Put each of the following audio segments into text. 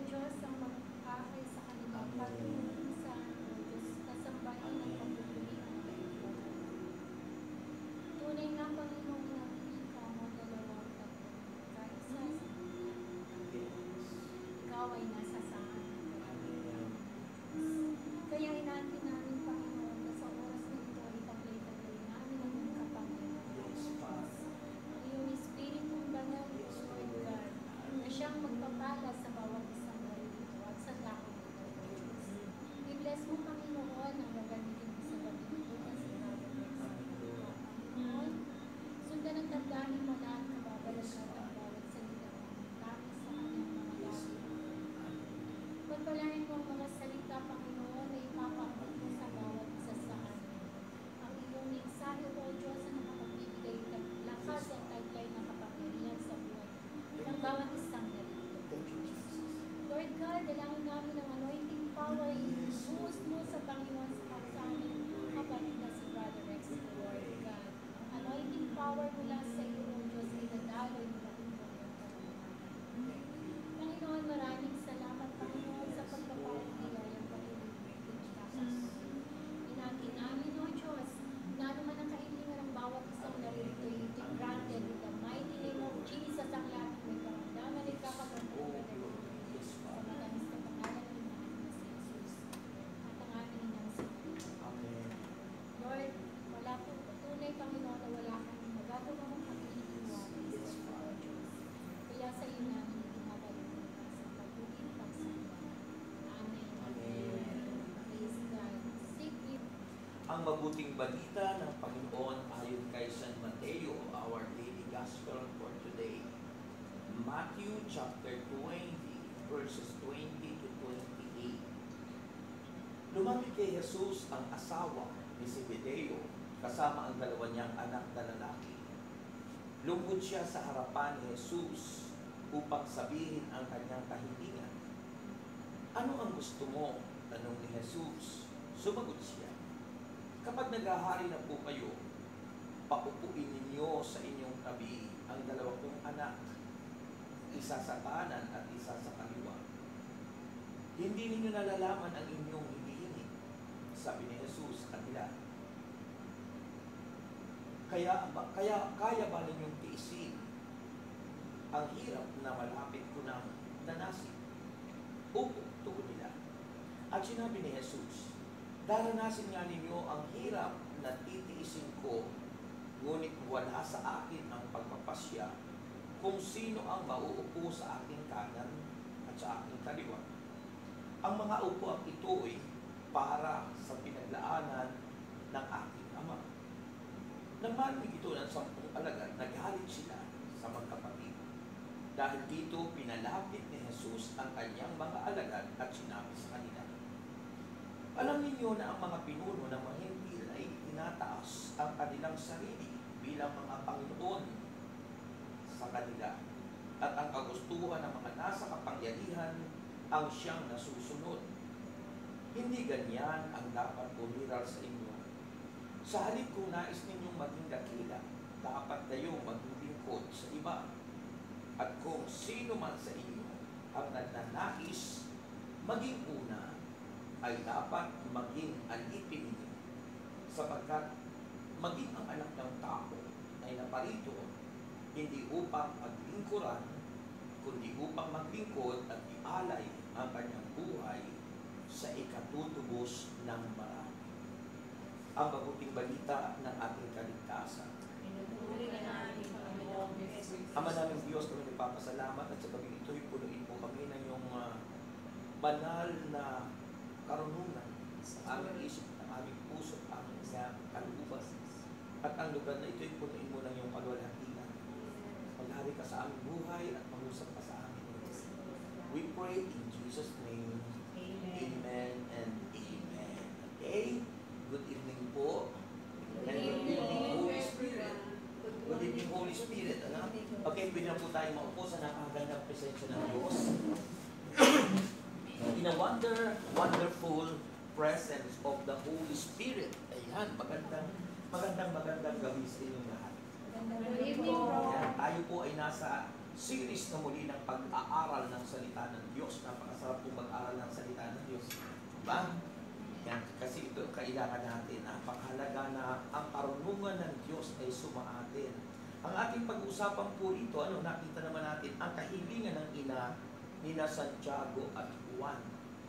Diyos, ang mag-akay sa kanilang pag-iinsan, O Diyos, kasambahin ng pagpupulian ng iyong. Tunay nga, Panginoon, na ikaw mo dalawang tatlo, kaisa sa ikaw ay nasa saan. Kaya inaantin namin, Panginoon, na sa oras na ito ay taglay-taglay namin ang iyong kapangyarihan. Ang iyong Espiritong Banal, Lord God, na siyang magpapala sa bawat isang narito at sa lakot nito, Diyos. I-bless mo, Panginoon, ang gagamitin mo sa gabi nito na si Brother Rex. Panginoon, sundan ang tandaanin mo na at kababalasat ang bawat salita mo tapos sa kanyang mga labi. Pagpalain mo ang mga salita, Panginoon, na ipapakot mo sa bawat isa sa amin. Ang iyong mensahe, O Diyos, na nakapagbibigay ng lakas at taglay ng kapangyarihan sa buhay ng bawat isang narito. Lord God, dalangin namin ang anointing power ay ibuhos mo sa Panginoon sa aming kapatid na si Brother Rex, Lord God. Ang anointing power mula sa iyo, O Diyos, ay nadaloy mula sa iyong kapangyarihan. Panginoon, maraming salamat, Panginoon, sa pagpapalang nilayang pag-ibig. Inangkin namin, O Diyos, na anuman ang kailangan ng bawat isang narito, ito granted in the mighty name of Jesus, ang lahat ng may karamdaman ay kapagandang sa matamis na pangalan ng Panginoon na si Jesus at ang aming inang si Lord, wala po tunay, Panginoon, na wala kang magagawa mong pag-iiwan sa mga Diyos. Kaya sa iyo namin itinabalik sa pag-ibig pagsamba. Amen. Praise God. Seek you. Ang mabuting balita ng Panginoon ayon kay San Mateo, our daily gospel for today. Matthew chapter 20, verses 20 to 28. Lumapit kay Jesus ang asawa ni Zebedeo kasama ang dalawa niyang anak na lalaki. Lungkot siya sa harapan ni Jesus upang sabihin ang kanyang kahilingan. Ano ang gusto mo? Tanong ni Jesus. Sumagot siya. Kapag naghahari na po kayo, paupuin ninyo sa inyong tabi ang dalawa kong anak, isa sa kanan at isa sa kaliwa. Hindi ninyo nalalaman ang inyong hinihingi, sabi ni Jesus sa kanila. Kaya ba ninyong tiisin ang hirap na malapit ko ng danasin? Opo, tugon nila. At sinabi ni Jesus, daranasin nga ninyo ang hirap na titiisin ko, ngunit wala sa akin ang pagpapasya kung sino ang mauupo sa aking kanan at sa aking kaliwa. Ang mga upuan ito ay para sa pinaglaanan ng aking Ama. Nang marinig ito ng 10 alagad, nagalit sila sa magkapatid. Dahil dito, pinalapit ni Jesus ang kanyang mga alagad at sinabi sa kanila, alam ninyo na ang mga pinuno ng mga Hintil ay tinataas ang kanilang sarili bilang mga Panginoon sa kanila. At ang kagustuhan ng mga nasa kapangyarihan ang siyang nasusunod. Hindi ganyan ang dapat umiral sa inyo. Sa halip kung nais ninyong maging dakila, dapat kayong maging lingkod sa iba. At kung sino man sa inyo ang nagnanais maging una, ay dapat maging alipin ninyo, sapagkat maging ang anak ng tao ay naparito hindi upang maglingkuran, kundi upang maglingkod at ialay ang kanyang buhay sa ikatutubos ng marami. Ang mabuting balita ng ating kaligtasan. Ama naming Diyos, kami nagpapasalamat at sa gabi ito'y punuin po kami ng iyong banal na karunungan sa aming isip, ang aming puso, ang aming kalooban. At ang lugar na ito'y punuin mo ng iyong kalwalhatian. Maghari ka sa aming buhay at mangusap ka sa amin. We pray in Jesus' name. Amen and amen. Okay? Good evening po. And good evening, Holy Spirit. Good evening, Holy Spirit. Ano? Okay, pwede na po tayo maupo sa napakagandang presensya ng Diyos. In a wonderful presence of the Holy Spirit. Ayan, magandang gabi sa inyong lahat. Good evening, bro. Ayan, tayo po ay nasa series na muli ng pag-aaral ng salita ng Diyos. Napakasarap pong mag-aaral ng salita ng Diyos. Diba? Yan, kasi ito ang kailangan natin. Napakahalaga na ang karunungan ng Diyos ay sumaatin. Ang ating pag-uusapan po rito, nakita naman natin ang kahilingan ng ina nina Santiago at Juan.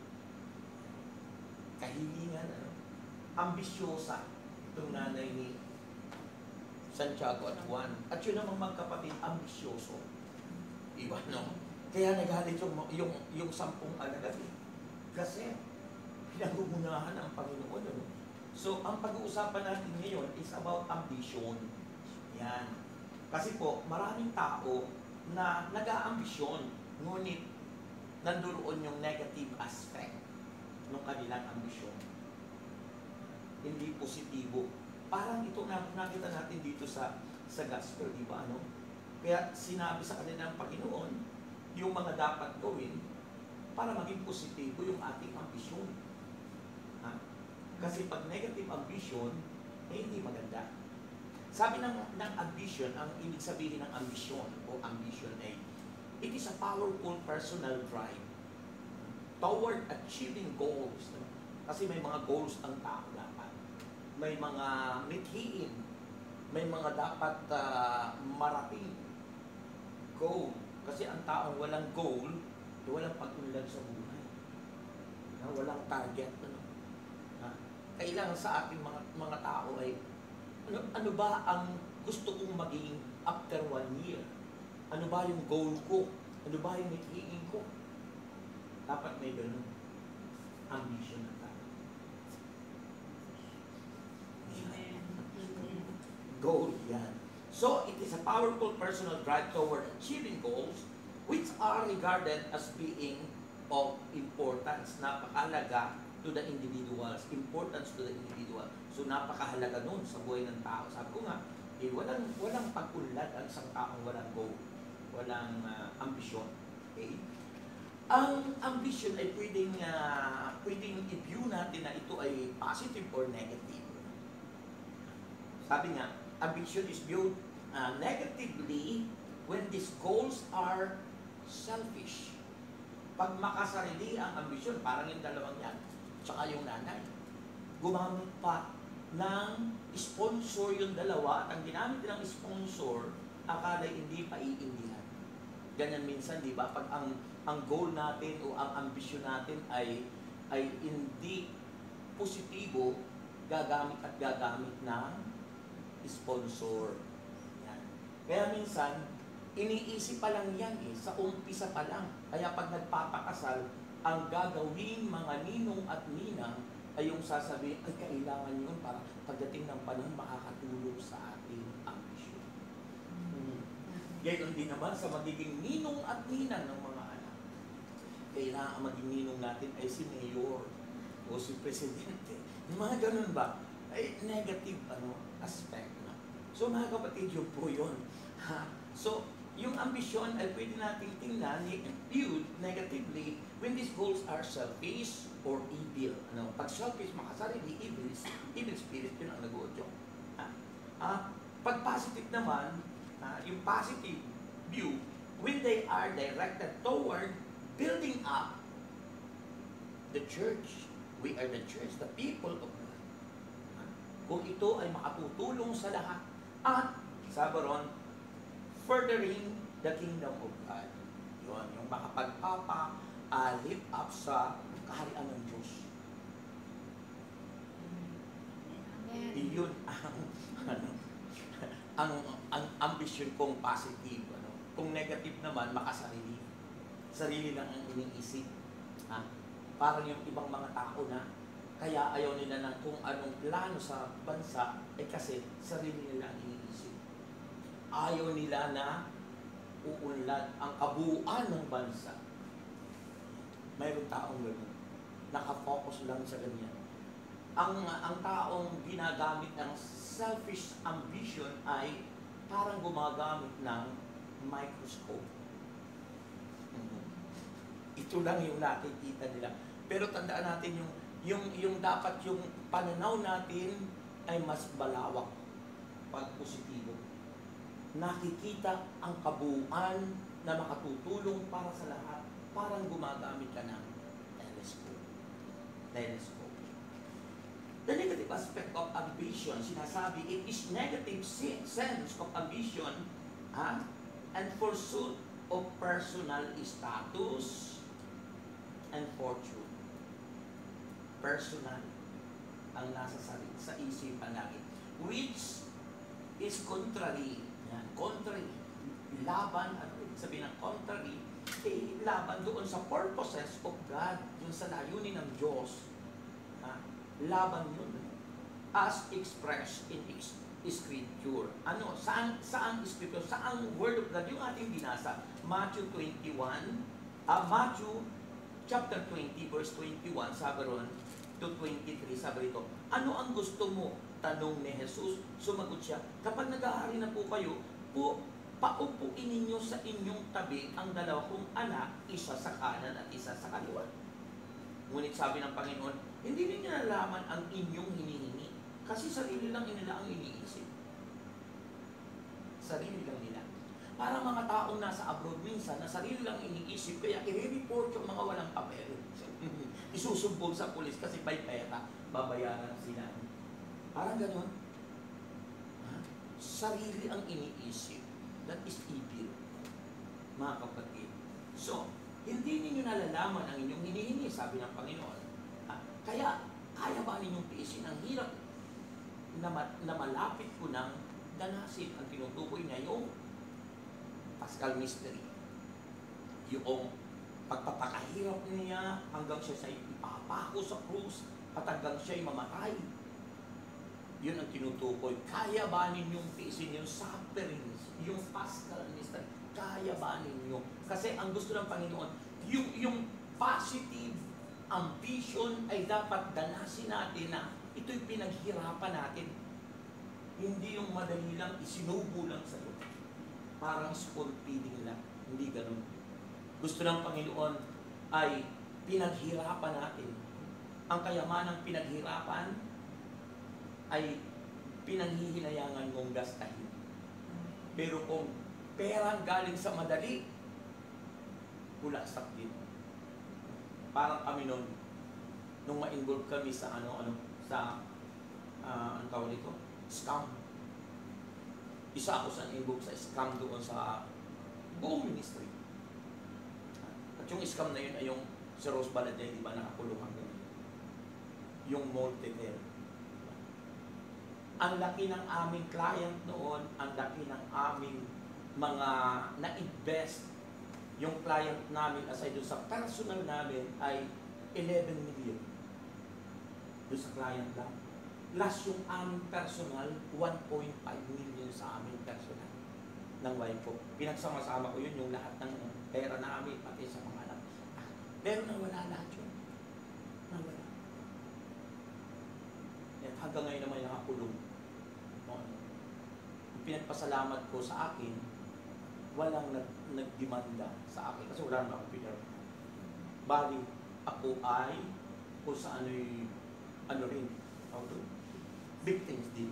Kahilingan, ambisyosa itong nanay ni Santiago at Juan. At yun namang magkapatid, ambisyoso. Iba, no? Kaya nagalit yung 10 alagad. Kasi pinangungunahan ang Panginoon. No? So, ang pag-uusapan natin ngayon is about ambition. Yan. Kasi po, maraming tao na nag-aambisyon, ngunit nandoon yung negative aspect ng kanilang ambisyon. Hindi positibo. Parang ito na nakita natin dito sa gospel, di ba? Kaya sinabi sa kanila ng Panginoon yung mga dapat gawin para maging positibo yung ating ambisyon. Kasi pag negative ambition, hindi maganda. Sabi ng ambition, ang ibig sabihin ng ambisyon o ambition ay, it is a powerful personal drive toward achieving goals. Kasi may mga goals ang tao dapat. May mga mithiin. May mga dapat marating goal. Kasi ang taong walang goal, walang pag-unlad sa buhay. Walang target. Kailangan sa ating mga tao ay, ano ba ang gusto kong maging after 1 year? Ano ba yung goal ko? Ano ba yung mithiin ko? Dapat may ganun. Ambition na tayo. Goal, yan. So, it is a powerful personal drive toward achieving goals which are regarded as being of importance. Napakahalaga to the individuals. Importance to the individual. So, napakahalaga nun sa buhay ng tao. Sabi ko nga, walang pag-unlad ang isang taong walang goal. Walang ambisyon. Okay? Ang ambition ay pwedeng i-view natin na ito ay positive or negative. Sabi nga, ambition is viewed negatively when these goals are selfish. Pag makasarili ang ambisyon, parang yung dalawang yan, tsaka yung nanay, gumamit pa ng sponsor yung dalawa at ang ginamit ng sponsor, akala hindi pa iindihan. Ganyan minsan, di ba? Pag ang goal natin o ang ambisyon natin ay hindi positibo, gagamit ng sponsor. Yan. Kaya minsan, iniisip pa lang yan sa umpisa pa lang. Kaya pag nagpapakasal, ang gagawing mga ninong at ninang ay yung sasabihin, ay kailangan yun para pagdating ng panahon makakatulong sa ating ambisyon. Gayon din naman sa magiging ninong at ninang ng mga anak. Kailangan ang maging ninong natin ay si mayor o si presidente. Mga ganun ba? Ay negative aspect. So mga kapatid, yun po yun. So, yung ambisyon ay pwede nating tingnan, viewed negatively when these goals are selfish or evil. Pag selfish, makasarili, evil spirit, yun ang nag-uudyo. Pag positive naman, yung positive view, when they are directed toward building up the church. We are the church, the people of God. Kung ito ay makatutulong sa lahat, at sabi ron, furthering the kingdom of God. Yun, yung makapagpapa-lift up sa kaharian ng Diyos. Iyon ang ambition kong positive. Kung negative naman, makasarili. Sarili lang ang iniisip. Parang yung ibang mga tao na kaya ayaw nila ng kung anong plano sa bansa, kasi sarili nila ang iniisip. Ayaw nila na uunlad ang kabuuan ng bansa. Mayroong taong gano'n. Nakafocus lang sa ganyan. Ang taong ginagamit ng selfish ambition ay parang gumagamit ng microscope. Ito lang yung nakikita nila. Pero tandaan natin yung dapat yung pananaw natin ay mas balawak pag positibo. Nakikita ang kabuuan na makatutulong para sa lahat, parang gumagamit ka ng telescope. Telescope. The negative aspect of ambition, sinasabi, it is negative sense of ambition and pursuit of personal status and fortune. Personal ang nasa sa isipan natin, which is contrary, contrary, laban, ano sabihin ng contrary, laban doon sa purposes of God, yung sa layunin ng Diyos. Laban yun, as expressed in Scripture. Ano, saan Scripture, saan Word of God, yung ating binasa, Matthew chapter 20, verse 21, sabi ron, to 23, sabi rito, ano ang gusto mo? Tanong ni Jesus. Sumagot siya, kapag nag-aari na po kayo, paupuin ninyo sa inyong tabi ang dalawa kong anak, isa sa kanan at isa sa kaliwa. Ngunit sabi ng Panginoon, hindi ninyo nalaman ang inyong hinihingi, kasi sarili lang nila ang iniisip. Sarili lang nila. Para mga taong nasa abroad minsan, na sarili lang iniisip, kaya i-report yung mga walang papel. Isusumbong sa pulis kasi may pera, babayaran sila. Parang gano'n. Sarili ang iniisip. That is evil, mga kapatid. So, hindi ninyo nalalaman ang inyong hinihingi, sabi ng Panginoon. Kaya, kaya ba ninyong tiisin ang hirap na malapit ko ng danasin? Ang tinutukoy niya yung Paschal Mystery. Yung pagpapakahirap niya hanggang siya sa ipapako sa krus at hanggang siya'y mamatay. Yun ang tinutukoy. Kaya ba ninyong tiisin yung sufferings, yung Paschal Mystery? Kaya ba ninyo? Kasi ang gusto ng Panginoon, yung positive ambition ay dapat danasin natin na ito'y pinaghirapan natin. Hindi yung madali lang, isinubo lang sa iyo. Parang spoon feeding lang. Hindi ganun. Gusto ng Panginoon ay pinaghirapan natin. Ang kayamanang pinaghirapan ay pinanghihinayangan mong gastahin. Pero kung perang galing sa madali, bulasak din. Parang kami nung ma-involve kami sa anong tawag dito? Scam. Isa ako sa na-involve sa scam doon sa buong ministry. At yung scam na yun ay yung si Rose Baladay, di ba, nakakulong hanggang yung Multitel. Ang laki ng aming client noon, ang laki ng aming mga na-invest. Yung client namin, aside doon sa personal namin, ay 11 million. Doon sa client lang. Plus yung aming personal, 1.5 million sa aming personal ng wife ko. Pinagsama-sama ko yun, yung lahat ng pera namin, pati sa mga anak. Pero nawala lahat yun. Nawala. At hanggang ngayon naman nakakulong. Pinagpasalamat ko sa akin, walang nagdemanda sa akin kasi wala naman akong pinirma. Bali, ako ay kung sa ano rin, victims din.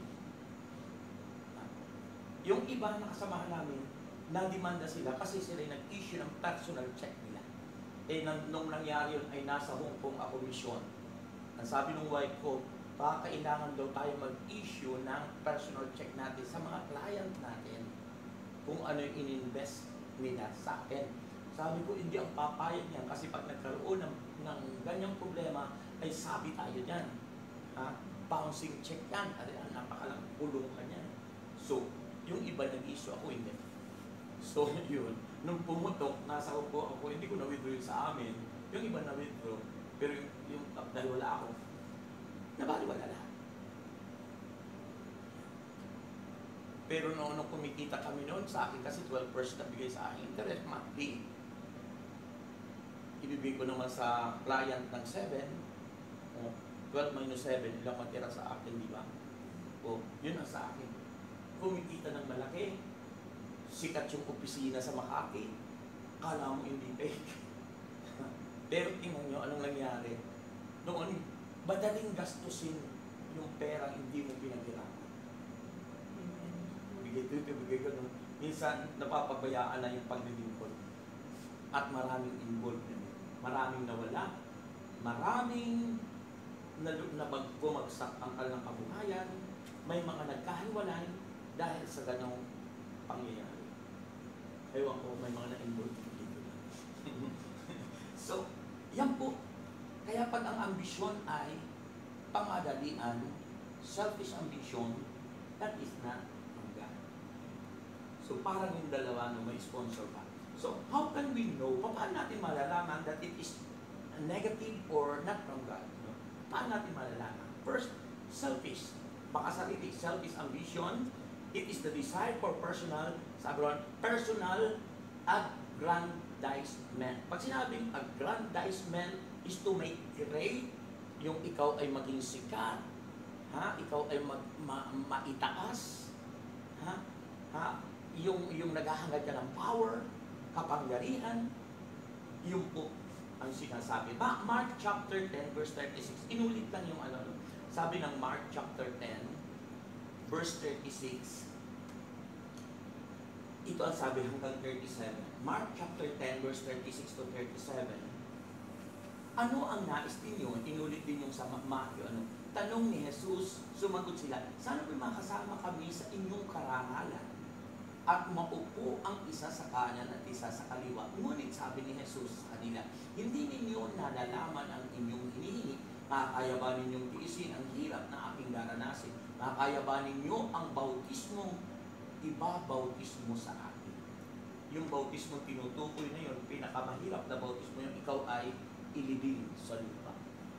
Yung iba na kasamahan namin, nademanda sila kasi sila nag-issue ng personal check nila. Nung nangyari yun ay nasa Hong Kong ako mission. Ang sabi ng wife ko, baka kailangan daw tayo mag-issue ng personal check natin sa mga client natin kung ano yung in-invest nila sa akin. Sabi ko, hindi ang papayag niyan kasi pag nagkaroon ng ganyang problema, ay sabi tayo dyan. Bouncing check yan. Napakalang pulong ka niyan. So, yung iba nag-issue, ako hindi. So, yun. Nung pumutok, nasa ako, hindi ko na-withdraw yun sa amin. Yung iba na-withdraw. Pero yung dahil wala ako, nabaliwala lahat. Pero nung kumikita kami noon, sa akin kasi 12% na bigay sa akin, interest monthly. Ibibigay ko naman sa client ng 7, 12 minus 7, ilang matira sa akin, di ba? O, yun ang sa akin. Kumikita ng malaki, sikat yung opisina sa Makati, kala mo hindi fake. Pero tingnan nyo, anong nangyari? Noon, madaling gastusin yung pera hindi mo pinaghirapan. Bigay ko. Minsan, napapabayaan na yung paglilingkod. At maraming involved na yun. Maraming nawala. Maraming bumagsak ang kanilang kabuhayan. May mga nagkahiwalay dahil sa ganong pangyayari. Ewan ko, may mga na-involved dito. So, yan po. Kaya pag ang ambisyon ay pangadalian, selfish ambition, that is not from God. So, parang yung dalawa no, may sponsor pa. So, how can we know? Paano natin malalaman that it is negative or not from God? No? Paano natin malalaman? First, selfish. Pakasarili, selfish ambition. It is the desire for personal, sabi ron, personal aggrandizement. Pag sinabing aggrandizement is to make great, yung ikaw ay maging sikat, ikaw ay maitaas, yung naghahangad ka ng power, kapangyarihan, yung po ang sinasabi. Mark chapter 10 verse 36, inulit lang yung ano, sabi ng Mark chapter 10 verse 36, ito ang sabi hanggang 37. Mark chapter 10 verse 36 to 37. Ano ang nais ninyo? Inulit din yung sa Matthew. Tanong ni Jesus, sumagot sila, sana po makasama kami sa inyong karangalan at maupo ang isa sa kanan at isa sa kaliwa. Ngunit sabi ni Jesus sa kanila, hindi ninyo nalalaman ang inyong hinihingi. Makakaya ba ninyong tiisin ang hirap na aking daranasin? Makakaya ba ninyo ang bautismo? Ibabautismo sa akin. Yung bautismo tinutukoy na yun, pinakamahirap na bautismo yung ikaw ay ilibing sa lupa.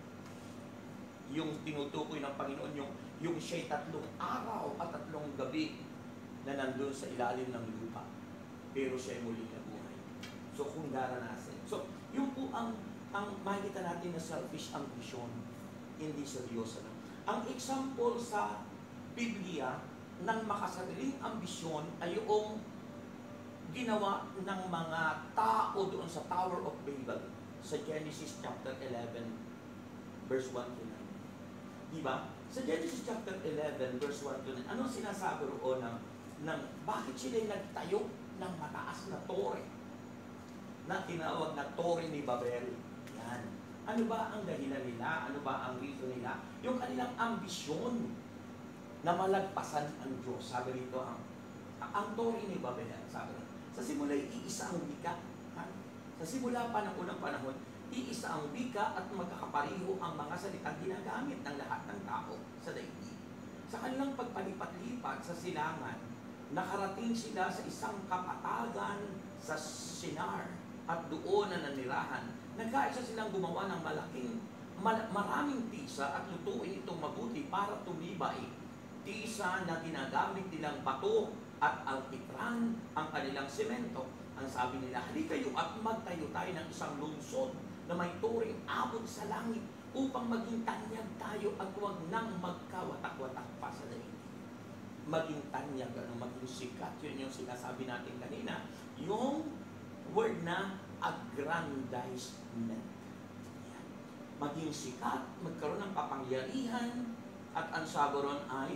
Yung tinutukoy ng Panginoon, yung siya'y 3 araw at 3 gabi na nandun sa ilalim ng lupa. Pero siya'y muling nabuhay. So kung daranasin. So yung po ang makikita natin na selfish ambition, hindi seryoso na. Ang example sa Biblia ng makasariling ambisyon ay yung ginawa ng mga tao doon sa Tower of Babel sa Genesis chapter 11 verse 1 to 9. Diba? Sa Genesis chapter 11 verse 1 to 9, anong sinasabi roon ng bakit sila nagtayo ng mataas na tore na tinawag na Tore ni Babel? Yan. Ano ba ang dahilan nila? Ano ba ang reason nila? Yung kanilang ambisyon na malagpasan ang Diyos. Sabi rito, ang Tore ni Babel, sabi rito, sa simula iisa ang wika. Sa simula pa ng unang panahon, iisa ang wika at magkakapariho ang mga salitang ginagamit ng lahat ng tao sa daigdig. Sa kanilang pagpalipat-lipat sa silangan, nakarating sila sa isang kapatagan sa Shinar at doon na nanirahan. Nagkaisa silang gumawa ng maraming tisa at lutuin itong mabuti para tumibay. Tisa na ginagamit nilang bato at alkitran ang kanilang semento. Ang sabi nila, halika kayo at magtayo tayo ng isang lungsod na may turing abot sa langit upang maging tanyag tayo at huwag nang magkawatak-watak pa sa daigdig. Maging tanyag, maging sikat. Yun yung sinasabi natin kanina. Yung word na aggrandizement. Yan. Maging sikat, magkaroon ng kapangyarihan, at ang saboron ay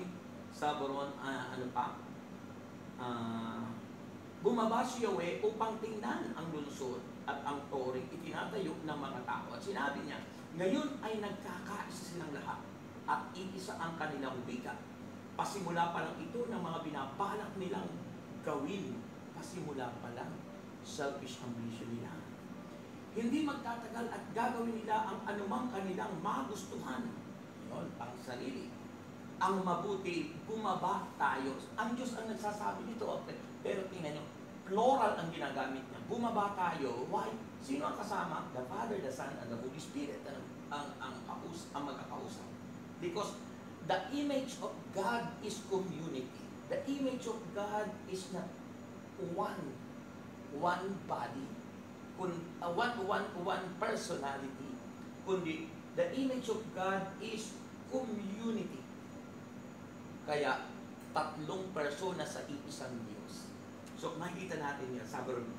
bumaba si Yahweh upang tingnan ang lungsod at ang toring itinatayo ng mga tao. At sinabi niya, ngayon ay nagkakaisa silang lahat at iisa ang kanilang wika. Pasimula pa lang ito ng mga binabalak nilang gawin. Pasimula pa lang, selfish ambition nila. Hindi magtatagal at gagawin nila ang anumang kanilang magustuhan. Yun, pang sarili. Ang mabuti, bumaba tayo. Ang Diyos ang nagsasabi nito. Pero tingnan nyo, plural ang ginagamit niya. Bumaba tayo. Why? Sino ang kasama? The Father, the Son, and the Holy Spirit ang magkakausap. Because the image of God is community. The image of God is not one body, one personality, kundi the image of God is community. Kaya 3 persona sa iisang Diyos. So makikita natin yan. Sabi ron,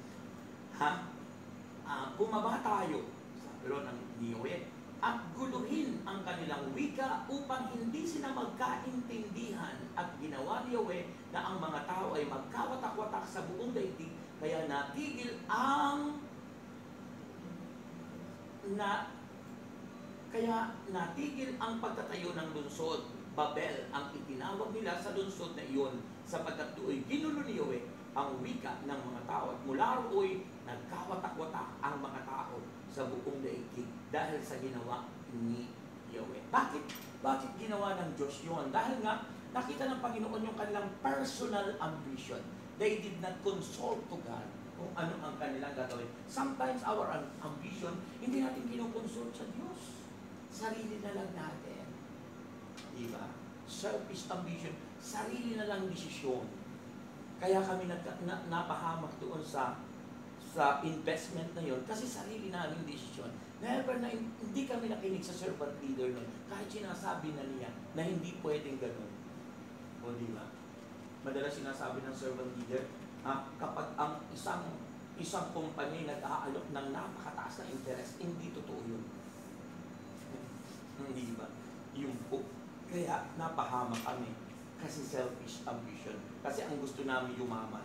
bumaba tayo, sabi ron ng Yahweh, at guluhin ang kanilang wika upang hindi sila magkaintindihan. At ginawa ni Yahweh na ang mga tao ay magkawatak-watak sa buong daigdig, kaya natigil ang kaya natigil ang pagtatayo ng lungsod. Babel ang itinawag nila sa lungsod na iyon sapagkat do'y ginulo ni Yahweh ang wika ng mga tao at mula rooy nagkawatak-watak ang mga tao sa buong daigdig dahil sa ginawa ni Yahweh. Bakit ginawa ng Diyos yun? Dahil nga nakita ng Panginoon yung kanilang personal ambition. They did not consult to God kung ano ang kanilang gagawin. Sometimes our ambition, hindi natin kinukonsult sa Diyos. Sarili na lang natin. Diba? Selfish ambition, sarili na lang desisyon. Kaya kami napahamak doon sa investment na yon kasi sarili namin desisyon. Never na hindi kami nakinig sa servant leader nun. Kahit sinasabi na niya na hindi pwedeng ganun. O di ba? Madalas sinasabi ng servant leader, kapag ang isang kumpanya nag-aalok ng napakataas na interest, hindi totoo yun. Hindi ba? Yung po. Kaya napahamak kami kasi selfish ambition. Kasi ang gusto namin yumaman.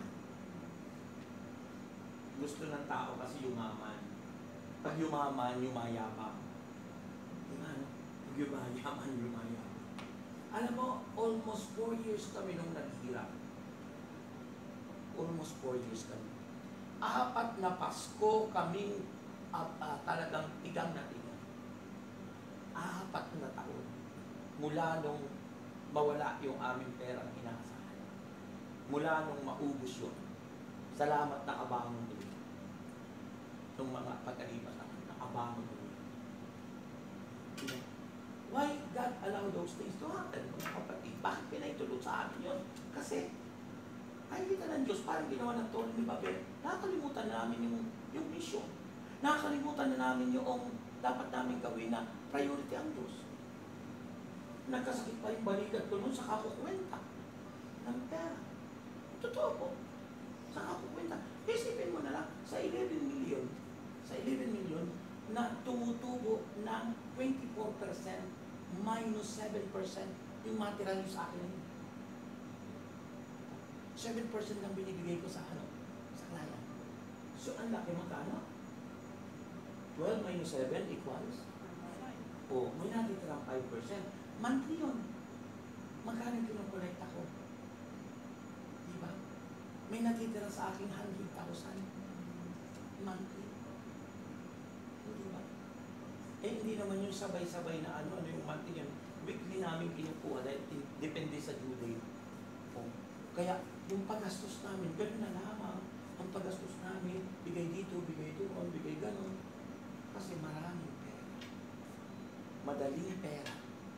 Gusto ng tao kasi yumaman. Pag yumaman, yumayabang. Diba? Pag yumayaman, yumayabang. Alam mo, almost 4 years kami nung naghirap. Almost 4 years kami. 4 na Pasko kaming talagang tigang na tigang. 4 na taon. Mula nung mawala yung aming perang inaasahan. Mula nung maubos yun. Salamat nakabangon din. Nung mga pagkalipas naman, nakabangon din. Why God allow those things to happen, mga kapatid? Bakit pinaitulot sa amin yun? Kasi, nakikita ng Diyos, parang ginawa ng Torah ni Babel, nakakalimutan na namin yung mission. Nakakalimutan na namin yung dapat namin gawin na priority ang Diyos. Nagkasakit pa yung balikat ko noon sa kakukwenta ng pera. Totoo po. Sa kakukwenta. Isipin mo na lang, sa 11 million na tumutubo ng 24% minus 7% yung matira nyo sa akin. 7% lang binibigay ko sa sa client. So, ang laki magkano? 12 minus 7 equals? O, may natitirang 5%. Monthly yun. Magkano kinukolect ako? Diba? May natitira sa akin 100,000 monthly. Diba? Hindi naman yung sabay-sabay na ano yung monthly yun. Weekly namin kinukuha dahil depende sa due date. O, kaya yung paggastos namin, gano'n na lamang. Ang paggastos namin, bigay dito, bigay doon, bigay gano'n. Kasi maraming pera. Madaling pera.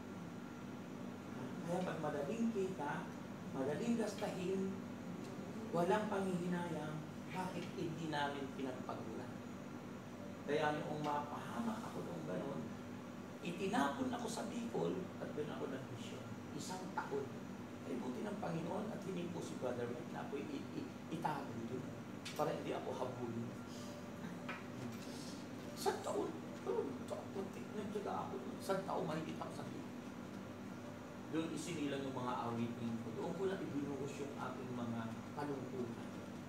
Kaya pag madaling kita, madaling gastahin, walang panghihinayang, bakit hindi namin pinagpagulan? Kaya noong mapahamak ako ng gano'n, itinapon ako sa Bicol at doon ako nag-mission. 1 taon. Ay buti ng Panginoon at hindi po si Brother Mike na ako itapon doon para hindi ako habulin. 1 taon. Nagtyaga ako doon. 1 taon mahigit ako sa Bicol. Doon isinilang yung mga awitin ko. Doon ko lang ibinuhos yung aking mga kalungkutan.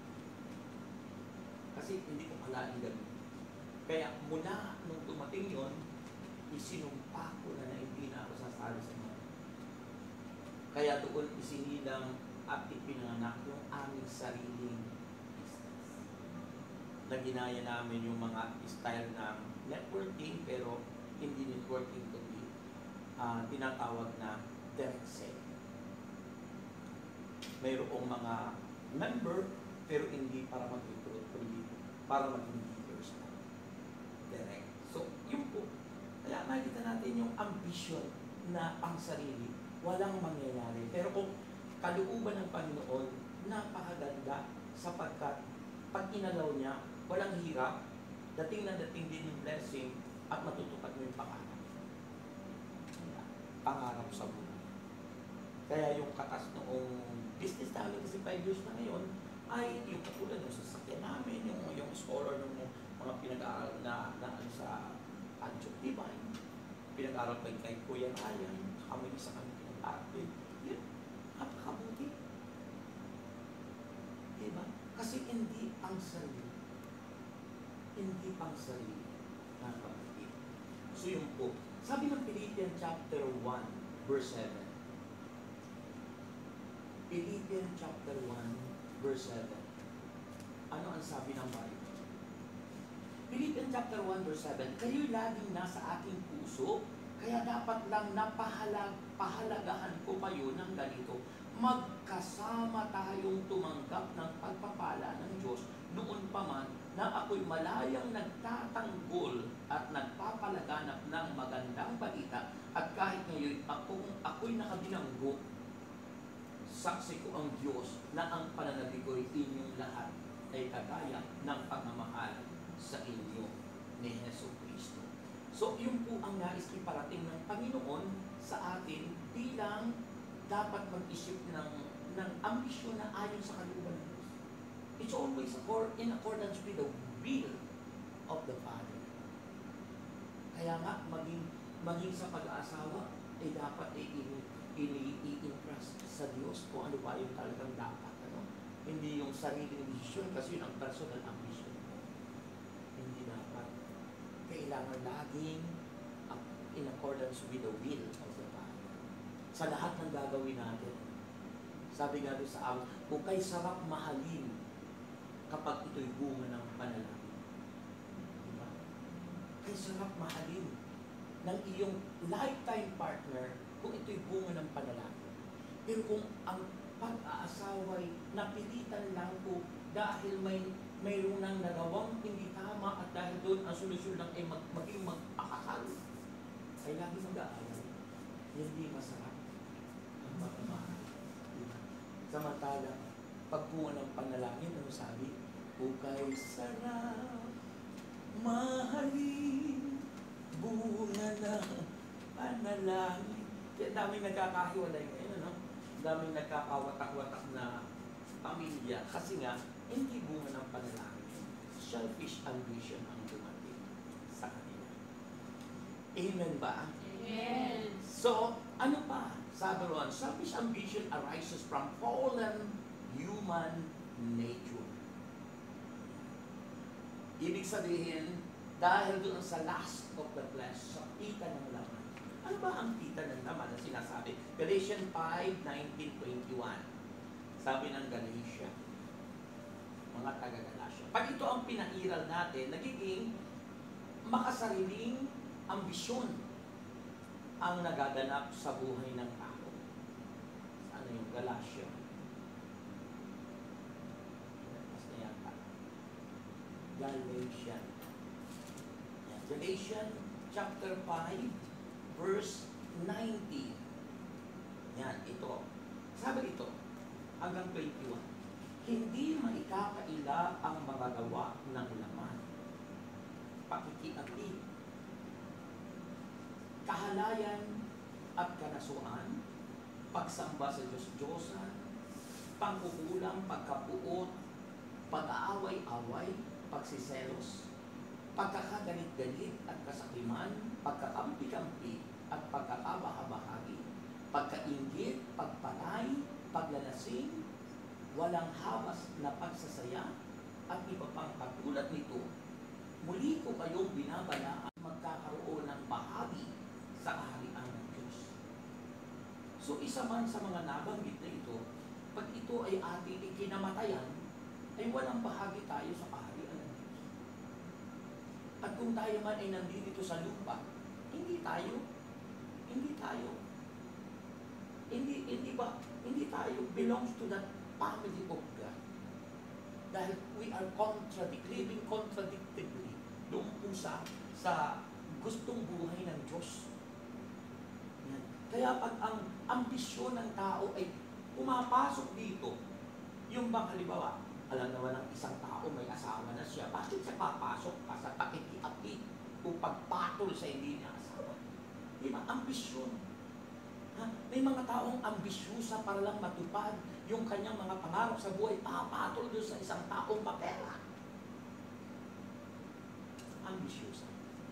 Kasi hindi ko kalaing ganun. Kaya mula nung dumating yon, isinumpa ko na hindi na ako sasali sa mga. Kaya doon isinilang at ipinanganak yung aming sariling business. Na ginaya namin yung mga style ng networking pero hindi networking kundi tinatawag na direct sale. Mayroong mga member pero hindi para mag-recruit kundi para maging leaders na. Direct. So, yun po. Kaya makikita natin yung ambition na pang sarili. Walang mangyayari. Pero kung kalooban ng Panginoon, napakaganda sapagkat pag inalaw niya, walang hirap, dating na dating din yung blessing at matutupad mo yung pangarap. Pangarap sa buhay. Kaya yung katas noong business namin kasi 5 years na ngayon, ay yung katulad ng sasakyan namin, yung scholar ng mga pinag-aaral na sa Adjunct Divine, pinag-aaral pa kay Kuya Ryan, kami isa kami pinag-aaral. Yun, napakabuti. Diba? Kasi hindi pang sarili. Hindi pang sarili. Napakabuti. So yun po. Sabi ng Philippians chapter 1, verse 7. Philippians chapter 1, verse 7. Ano ang sabi ng Bible? Philippians chapter 1, verse 7. Kayo'y laging nasa aking puso, kaya dapat lang pahalagahan ko kayo ng ganito. Magkasama tayong tumanggap ng pagpapala ng Diyos noon pa man na ako'y malayang nagtatanggol at nagpapalaganap ng magandang balita, at kahit ngayon ako'y nakabinanggo, saksi ko ang Diyos na ang pananabik ko'y inyong lahat ay kagaya ng pagmamahal sa inyo ni Hesus Kristo. So, yun po ang nais iparating ng Panginoon sa atin bilang dapat mag-isip ng ambisyon na ayon sa kalooban ng Diyos. It's always in accordance with the will of the Father. Kaya nga, maging sa pag-aasawa, ay dapat i-impress sa Diyos kung ano ba yung talagang dapat. Hindi yung sariling desisyon, kasi yun ang personal ambition mo. Hindi dapat. Kailangan laging in accordance with the will of the Father. Sa lahat ng gagawin natin. Sabi nga doon sa awit, kung kay sarap mahalin kapag ito'y bunga ng panalangin. Diba? Kay sarap mahalin ng iyong lifetime partner kung ito'y bunga ng panalangin. Pero kung ang pag-aasaway napilitan lang po dahil mayroon nang nagawang hindi tama, at dahil doon ang solusyon lang ay maging magpakasal, ay lagi mag-aaway. Hindi masarap ang pagmamahal. Samantala, pagbuwan ng panalangin, ano sabi? Ukay sarap mahalin bunga ng panalangin. Kaya daming nagkakahiwalay ngayon, ano? Daming nagkakawatak-watak na pamilya kasi nga hindi bunga ng panalangin. Selfish ambition ang dumating sa kanila. Amen ba? Amen. So, ano pa? Sabi ron, selfish ambition arises from fallen human nature. Ibig sabihin, dahil doon sa lust of the flesh, sa pita ng laman. Ano ba ang pita ng laman na sinasabi? Galatians 5:19-21. Sabi ng Galatia, mga taga-Galatia. Pag ito ang pinairal natin, nagiging makasariling ambisyon ang nagaganap sa buhay ng tao. Ano yung Galatia? Basta yata. Galatians. Galatians chapter 5, verse 19. Yan, ito. Sabi ito, hanggang 21. Hindi maikakaila ang mga gawa ng laman. Pakikiapid, kahalayan at kanasuan, pagsamba sa Diyos-Diyosan, pangkukulang, pagkapuot, pag-aaway-away, pagsiselos, pagkakagalit-galit at kasakiman, pagkakampi-kampi at pagkakabahabahagi, pagkainggit, pagpatay, paglalasing, walang habas na pagsasaya, at iba pang katulad nito. Muli ko kayong binabalaan magkakaroon ng bahagi sa kaharian ng Diyos. So isa man sa mga nabanggit na ito, pag ito ay ating ikinamatayan, ay walang bahagi tayo sa kaharian ng Diyos. At kung tayo man ay nandito sa lupa, hindi tayo belongs to that family of God. Dahil we are living contradictively doon po sa gustong buhay ng Diyos. Yan. Kaya pag ang ambisyon ng tao ay pumapasok dito, yung bang halimbawa, alam naman ng isang tao may asawa na siya, bakit siya papasok pa sa pakikiapid o pagpatol sa hindi niya asawa? Di ba? Ambisyon. Ha? May mga taong ambisyosa para lang matupad yung kanyang mga pangarap sa buhay, papatol doon sa isang taong mapera. Ambisyosa.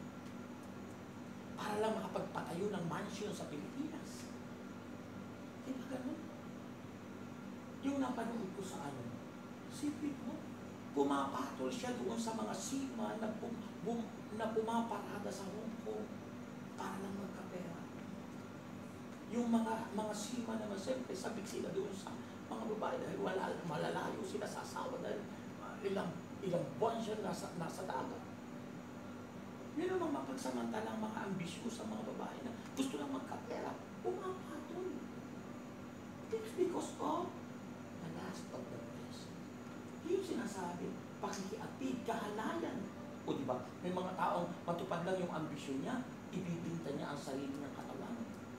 Para lang makapagpatayo ng mansion sa Pilipinas. Di ba ganun? Yung napanood ko sa sipit mo, pumapatol siya doon sa mga sima na pumaparada sa Hong Kong. para lang magkapera. Yung mga sima naman, siyempre sabik sila doon sa mga babae dahil malalayo sila sa asawa dahil ilang buwan siya nasa dagat. Yun naman mapagsamantalang mga ambisyos sa mga babae na gusto lang magkapera, pumapatol. It's because of the last of the flesh. Yung sinasabi, pakikiapid, kahalayan. O diba, may mga taong matupad lang yung ambisyon niya, ibibinta niya ang sarili ng katawan.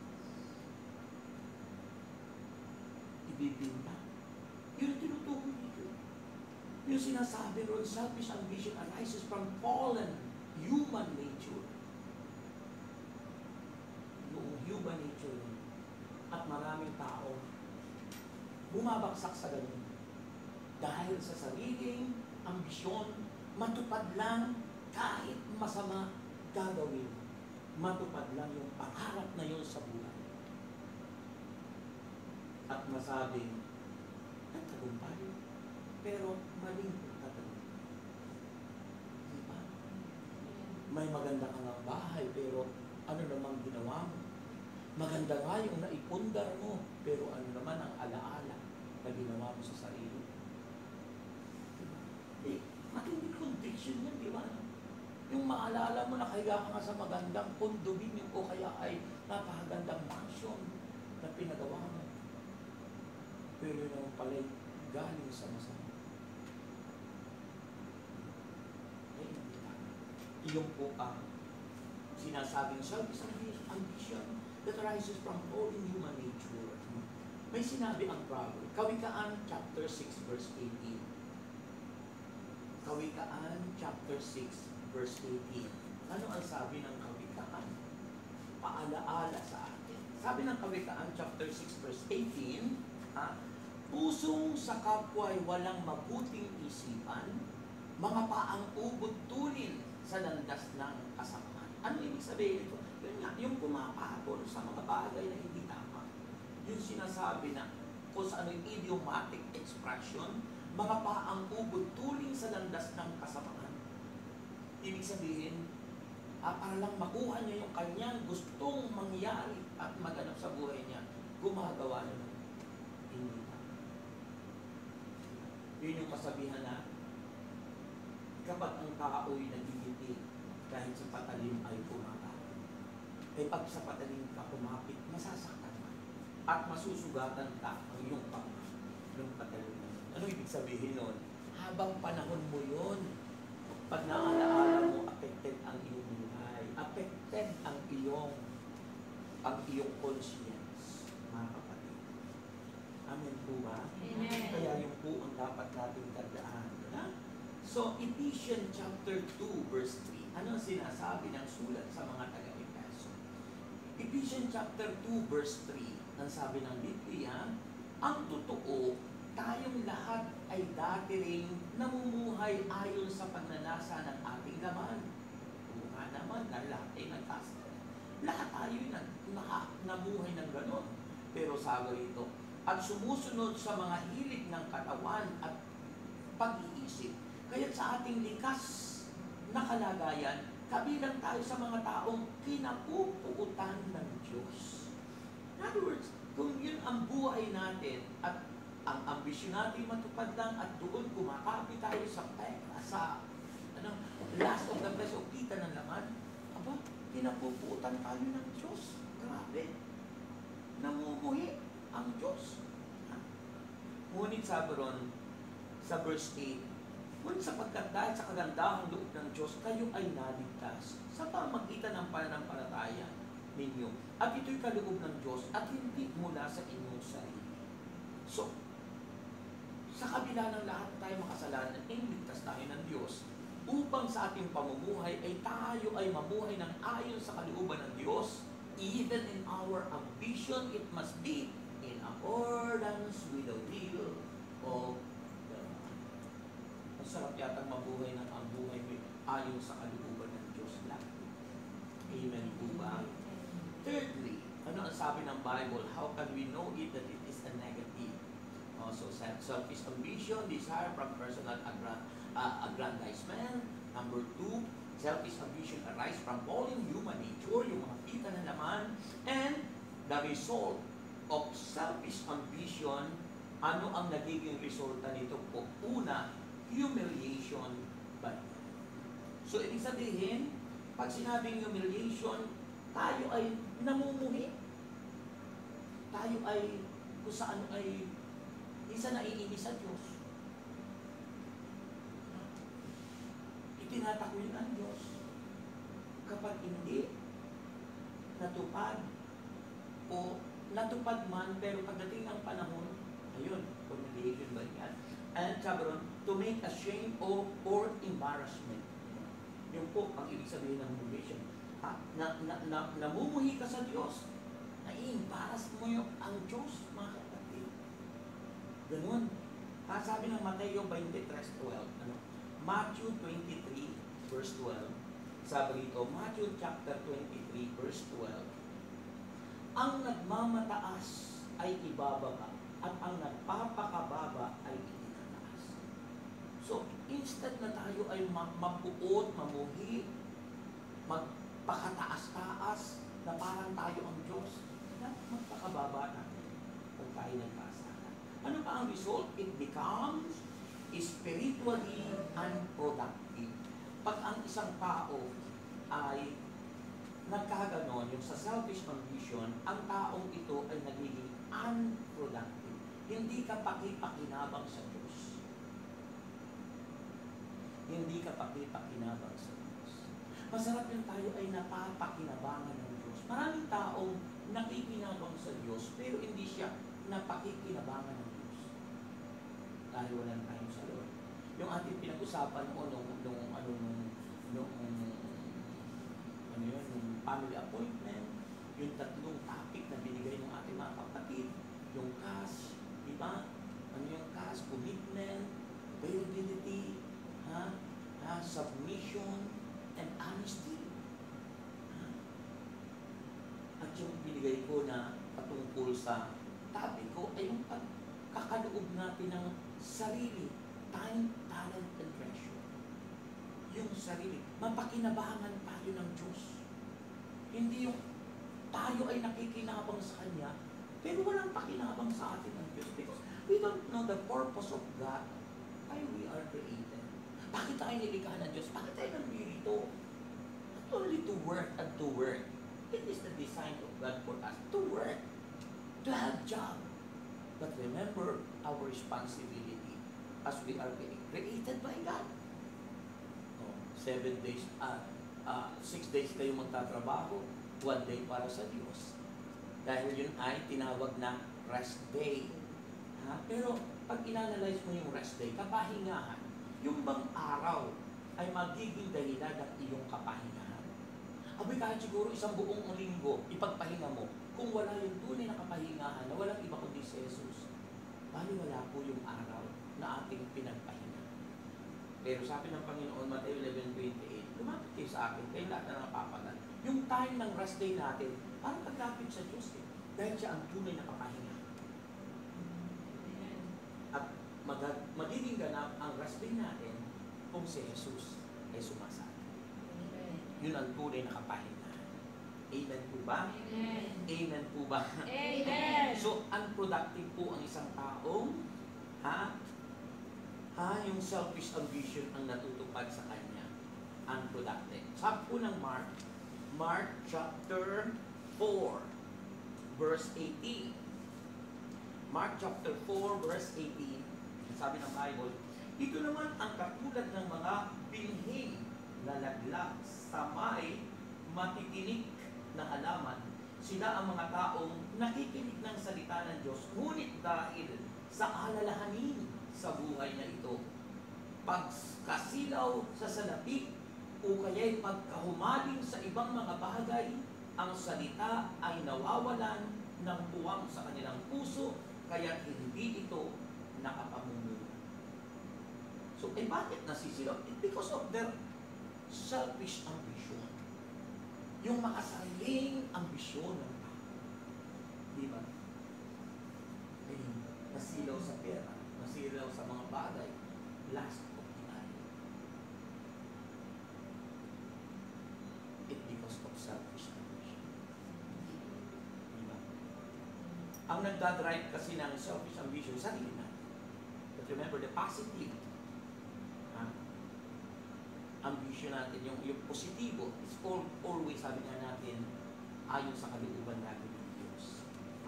Ibibinta. Yun ang tinutukoy dito. Yung sinasabi ron, selfish ambition arises from fallen human nature. Yung human nature yun. At maraming tao bumabagsak sa ganun. Dahil sa sariling ambisyon, matupad lang kahit masama gagawin. Matupad lang yung pangarap na yun sa buhay. At masabing, nagtagumpay. Pero maling pagtagumpay. Diba? May maganda kang bahay, pero ano namang ginawa mo? Maganda nga yung naipundar mo, pero ano naman ang alaala na ginawa mo sa sarili? Eh, matindi conviction yan, di ba? Yung maalala mo na kaya ka nga sa magandang condominium o kaya ay napakagandang mansion na pinagawa mo. Pero yun naman pala galing sa masama. Eh, hindi tayo. Iyon po ang sinasabing selfish ambition that arises from fallen human nature. May sinabi ang Proverbs, Kawikaan chapter 6 verse 18. Kawikaan chapter 6 verse 18. Ano ang sabi ng Kawikaan? Paalaala sa atin. Sabi ng Kawikaan chapter 6 verse 18, pusong sa kapwa ay walang mabuting isipan, mga paang ubod tulin sa landas ng kasamaan. Ano ibig sabihin ito? Yun nga, yung pumapatol sa mga bagay na hindi tama. Yung sinasabi na kung sa ano yung idiomatic expression, mga paang ubod tuling sa landas ng kasamaan. Ibig sabihin, para lang makuha niya yung kanyang gustong mangyari at maganap sa buhay niya, gumagawa na ng hindi tama. Yun yung kasabihan na kapag ang tao'y nagigiti dahil sa patalim ay pumapatol. Eh pag sa patalim ka pumapit, masasaktan ka at masusugatan ka ang iyong patalim. Ano ibig sabihin nun? Habang panahon mo yun, pag naalaala mo, affected ang iyong buhay, affected ang iyong conscience, mga kapatid. Amen po ba? Amen. Kaya yung po ang dapat natin tandaan. So, Ephesians chapter 2 verse 3, ano ang sinasabi ng sulat sa mga taga-Efeso? Ephesians chapter 2 verse 3, ang sabi ng Biblia, ang totoo, tayong lahat ay dati ring namumuhay ayon sa pagnanasa ng ating laman. Oo nga naman, na lahat ay nagkasta. Lahat tayo namuhay ng ganon. Pero sabi ito, at sumusunod sa mga hilig ng katawan at pag-iisip. Kaya sa ating likas na kalagayan, kabilang tayo sa mga taong kinapupuutan ng Diyos. In other words, kung yun ang buhay natin at ang ambisyon natin matupad lang at doon kumakapi tayo sa pera, sa last of the flesh o kita ng laman, aba, kinapupuutan tayo ng Diyos. Grabe. Namumuhi ang Diyos. Ngunit sabi ron, sa verse 8, ngunit sapagkat dahil sa kagandahang loob ng Diyos, kayo ay naligtas sa pamagitan ng pananampalataya ninyo. At ito'y kaloob ng Diyos at hindi mula sa inyong sarili. So, sa kabila ng lahat tayo makasalanan, ligtas tayo ng Diyos upang sa ating pamumuhay ay tayo ay mamuhay ng ayon sa kalooban ng Diyos. Even in our ambition, it must be in accordance with the will of God. Ang sarap yatang mabuhay ng ang buhay mo ayon sa kalooban ng Diyos lang. Amen po ba? Thirdly, ano ang sabi ng Bible? How can we know it that it is a negative? So, selfish ambition, desire from personal aggrandizement. Number 2, Selfish ambition arise from fallen human nature, yung mga kita na naman, and the result of selfish ambition, ano ang nagiging resulta nito po? Una, humiliation by God. So, ibig sabihin, pag sinabing humiliation, tayo ay namumuhi. Tayo ay, kung saan ay, isa naiinis sa Diyos. Itinatakwil ang Diyos. Kapag hindi natupad, o natupad man, pero pagdating ng panahon, ayun, humiliation ba yan? And sabi ron, to make ashamed or embarrassment. Yung po, ang ibig sabihin ng humiliation. Namumuhi ka sa Diyos, nai-embarrass mo yung ang Diyos, mga kapatid. Ganun. Sabi ng Mateo 23:12, Matthew 23, verse 12, sabi rito, Matthew chapter 23, verse 12, ang nagmamataas ay ibababa, at ang nagpapakababa ay itinataas. So, instead na tayo ay mabuot, mamuhi, magpakataas-taas, na parang tayo ang Diyos, magpakababa natin kung tayo nagkasala. Ano pa ang result? It becomes spiritually unproductive. Pag ang isang tao ay nagkaganon, yung sa selfish ambition, ang taong ito ay nagiging unproductive. Hindi ka pakipakinabang sa Diyos. Hindi ka pakipakinabang sa Diyos. Masarap yung tayo ay napapakinabangan ng Diyos. Maraming taong nakikinabang sa Diyos, pero hindi siya napakikinabangan ng Diyos. Dahil walang time sa Lord. Yung ating pinag-usapan noon, nung family appointment, yung tatlong topic na binigay ng ating mga kapatid, yung cash, di ba? Ano yung cash? Commitment, availability, submission, and honesty. At yung binigay ko na patungkol sa topic ko ay yung pagkakaloob natin ng sarili, time, talent, and treasure. Yung sarili, mapakinabangan tayo ng Diyos. Hindi yung tayo ay nakikinabang sa Kanya, pero walang pakinabang sa atin ng Diyos. Because we don't know the purpose of God, why we are created. Bakit tayo nilikha ng Diyos? Bakit tayo nandito? Not only to work and to work. It is the design of God for us to work, to have job. But remember our responsibility as we are created by God. 7 days, 6 days kayo magtatrabaho, 1 day para sa Diyos. Dahil yun ay tinawag na rest day. Pero pag inanalyze mo yung rest day, kapahingahan, yung bang araw ay magiging dahilan ng iyong kapahingahan. Abi kahit siguro isang buong linggo, ipagpahinga mo, kung wala yung tunay na kapahingahan na walang iba kundi si Jesus, bali wala po yung araw na ating pinagpahinga. Pero sabi ng Panginoon, Mateo 11:28, lumapit kayo sa akin, kayo lahat na napapagal. Yung time ng rest day natin, parang paglapit sa Diyos dahil siya ang tunay na kapahinga. At magiging ganap ang rest day natin kung si Jesus ay sumasali. Yun ang tunay na kapahinga. Amen po ba? Amen. Amen po ba? Amen. So, unproductive po ang isang taong, yung selfish ambition ang natutupad sa kanya. Unproductive. Sabi po ng Mark chapter 4, verse 18. Mark chapter 4, verse 18. Sabi ng Bible, ito naman ang katulad ng mga binhing na laglag sa may matitinik na halaman. Sila ang mga taong nakikinig ng salita ng Diyos, ngunit dahil sa alalahanin sa buhay na ito, pagkasilaw sa salapi o kaya'y pagkahumaling sa ibang mga bagay, ang salita ay nawawalan ng puwang sa kanilang puso, kaya hindi ito nakapamuno. So, bakit nasisilaw? It's because of their selfish ambition. Yung makasariling ambisyon ng tao. Di ba? Ay, nasilaw sa pera, nasilaw sa mga bagay, last of the eye. Ang nagdadrive kasi ng selfish ambition, sarili natin. But remember, the positive ambition natin, yung positibo, is always, sabi nga natin, ayon sa kalooban natin ng Diyos.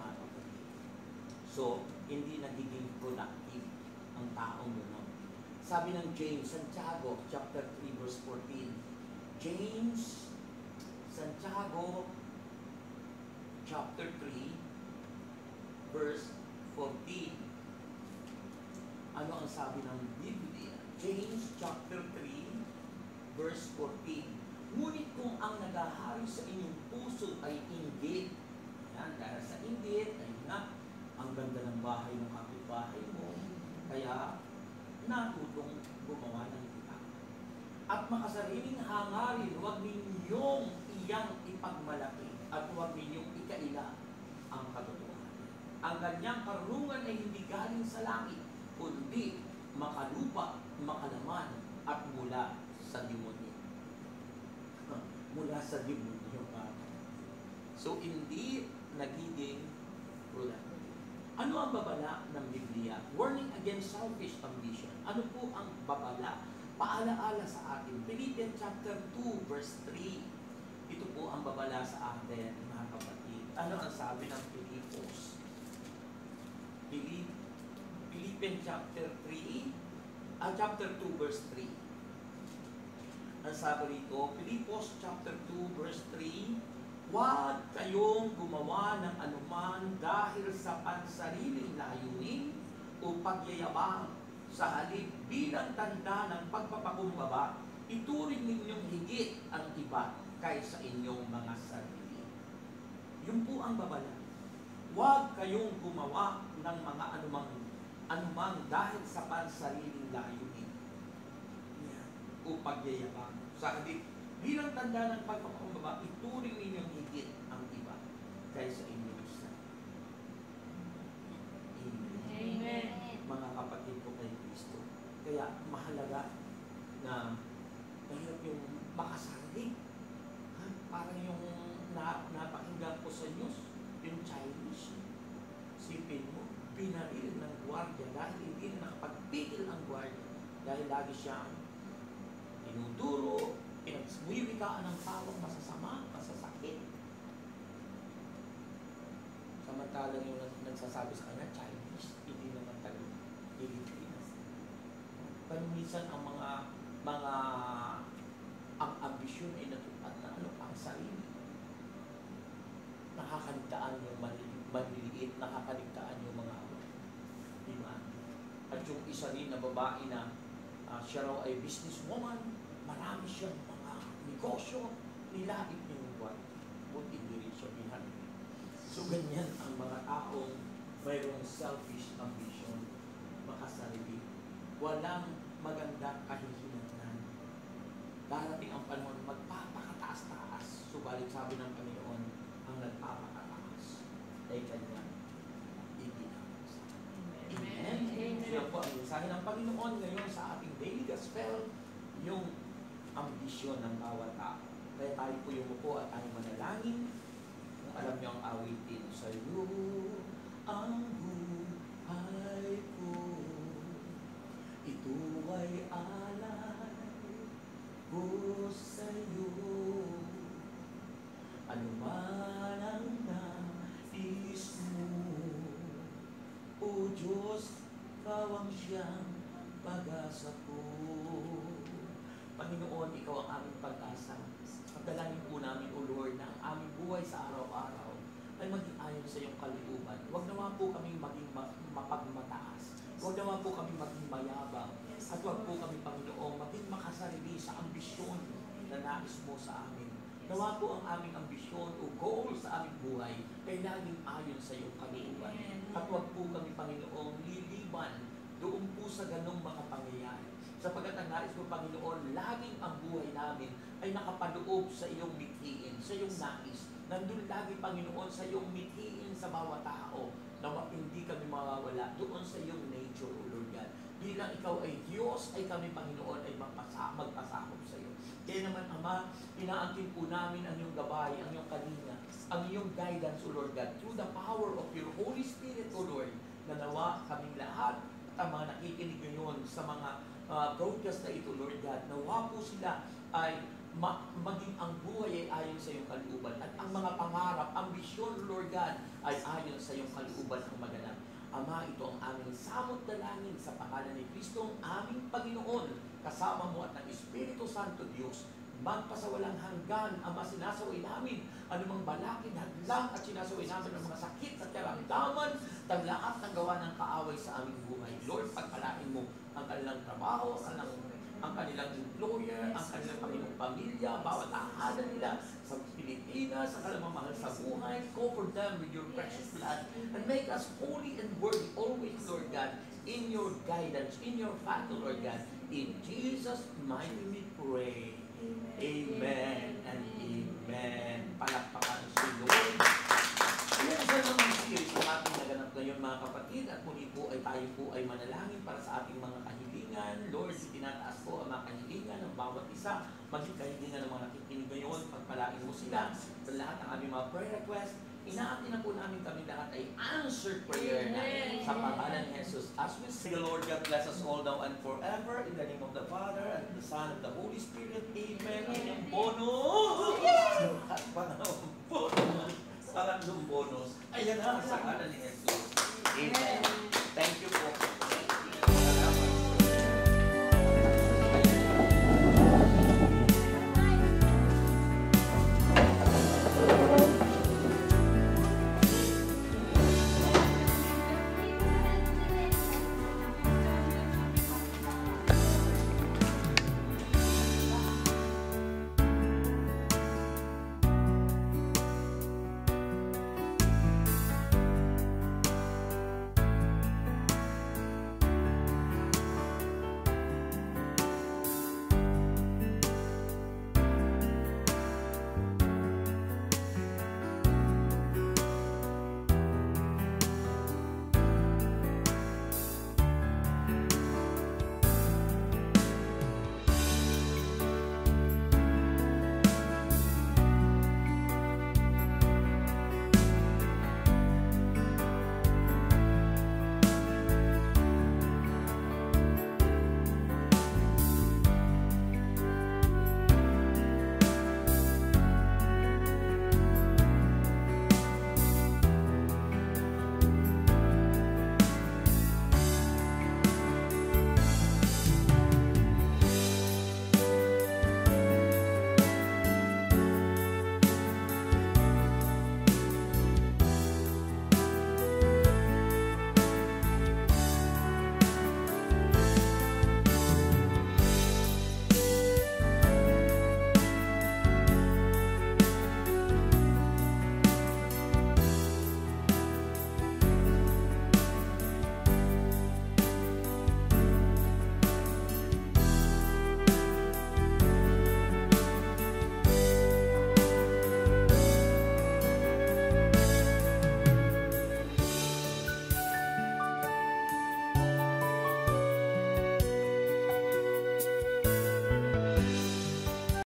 So, hindi nagiging productive ang taong gano'n. Sabi ng James, Santiago, chapter 3, verse 14. James, Santiago, chapter 3, verse 14. Ano ang sabi ng Biblia? James, chapter 3, verse 14. Ngunit kung ang nagahari sa inyong puso ay inggit, yan, dahil sa inggit, ay na, ang ganda ng bahay ng kapitbahay mo, kaya natutong gumawa ng kita. At makasariling hangarin, huwag ninyong iyang ipagmalaki at huwag ninyong ikaila ang katotohanan. Ang kanyang karunungan ay hindi galing sa langit, kundi makalupa, makalaman, at mula sa demonyo. Mula sa demonyo. So, hindi nagiging productive. Ano ang babala ng Biblia? Warning against selfish ambition. Ano po ang babala? Paalaala sa atin. Philippians chapter 2, verse 3. Ito po ang babala sa atin, mga kapatid. Ano ang sabi ng Pilipos? Philippians chapter 3, chapter 2, verse 3. Ang sabi rito, Pilipos chapter 2, verse 3, huwag kayong gumawa ng anuman dahil sa pansariling layunin o pagyayabang. Sa halip bilang tanda ng pagpapakumbaba, ituring ninyong higit ang iba kaysa inyong mga sarili. Yun po ang babala. Huwag kayong gumawa ng mga anumang dahil sa pansariling layunin o pagyayabang. Sa halip bilang tanda ng pagpapakumbaba, ituring ninyong higit ang iba kaysa inyong sarili. Amen. Mga kapatid ko kay Kristo. Kaya mahalaga na mahirap yung makasarili. Parang yung napakinggan ko sa news, yung Chinese. Sipin mo, binaril ng gwardiya dahil hindi na nakapagpigil ang gwardiya. Dahil lagi siyang tinuturo, pinagswiwikaan ng tawang masasama, masasakit. Samantalang yung nagsasabi sa kanya, Chinese, hindi naman talaga Pilipinas. Pero minsan ang ang ambisyon ay natupad na ang sarili. Nakakaligtaan yung maliliit, nakakaligtaan yung mga diba? At yung isa rin na babae na siya raw ay businesswoman, marami siyang mga negosyo, nilapit niya yung buwan. Buti hindi rin siya binali. So ganyan ang mga taong mayroong selfish ambition, makasarili. Walang magandang kahihinatnan. Darating ang panahon, magpapakataas-taas. Subalit sabi ng Panginoon, ang nagpapakataas ay kanyang ibinabas. Amen. Siya po ang mensahe ng Panginoon ngayon sa ating daily gospel, yung ambisyon ng bawat tao. Kaya tayo po yung upo at tayo manalangin. Kung alam niyo ang awitin, sa iyo ang buhay ko, ito ay alay ko sa iyo. Ano man ang nais mo, O Diyos, Ikaw ang siyang pag-asa ko. Panginoon, Ikaw ang aming pag-asa. Pagdalangin po namin, O Lord, na ang aming buhay sa araw-araw ay maging ayon sa iyong kalooban. Huwag naman po kami maging mapagmataas. Huwag naman po kami maging mayabang. At huwag po kami, Panginoon, maging makasarili sa ambisyon na nais mo sa amin. Nawa po ang aming ambisyon o goal sa aming buhay ay laging ayon sa iyong kalooban. At huwag po kami, Panginoon, liliban doon po sa ganong mga pangyayari. Sapagkat ang nais mo, Panginoon, laging ang buhay namin ay nakapaloob sa iyong mithiin, sa iyong nais. Nandun lagi, Panginoon, sa iyong mithiin sa bawat tao na hindi kami mawawala doon sa iyong nature, O Lord God. Bilang ikaw ay Diyos, ay kami, Panginoon, ay magpasakop sa iyo. Kaya naman, Ama, inaangkin po namin ang iyong gabay, ang iyong kalinga, ang iyong guidance, O Lord God, through the power of your Holy Spirit, O Lord, na nawa kaming lahat at ang mga nakikinig ngayon sa mga broadcast na ito, Lord God, nawa po sila ay maging ang buhay ay ayon sa iyong kalooban at ang mga pangarap, ambisyon, Lord God, ay ayon sa iyong kalooban ang maganap. Ama, ito ang aming samot dalangin sa pangalan ni Kristo, ang aming Panginoon, kasama mo at ng Espiritu Santo Diyos, magpasawalang hanggan. Ama, sinasaway namin anumang balakid, hadlang at sinasaway namin ang mga sakit at karamdaman, at lahat ng gawa ng kaaway sa aming buhay. Lord, pagpalain mo ang kanilang trabaho, ang kanilang employer, ang kanilang Panginoong pamilya, bawat tahanan nila sa Pilipinas, ang kanilang mahal sa buhay. Cover them with your precious blood and make us holy and worthy always, Lord God, in your guidance, in your path, Lord God. In Jesus' mighty name we pray. Amen and amen. Palakpakan si Lord. Yan sa naman series na ating naganap ngayon, mga kapatid, at muli po ay tayo po ay manalangin para sa ating mga kahilingan. Lord, tinataas po ang mga kahilingan ng bawat isa, maging kahilingan ng mga nakikinig ngayon, pagpalain mo sila sa lahat ng aming mga prayer requests. Inaatin na po namin kami lahat ay answered prayer na sa pangalan ni Jesus. As we say, the Lord God bless us all now and forever in the name of the Father and the Son and the Holy Spirit. Amen. Ang bonus! At panahon bonus. Pangatlong bonus. Ayan na sa pangalan ni Jesus. Amen.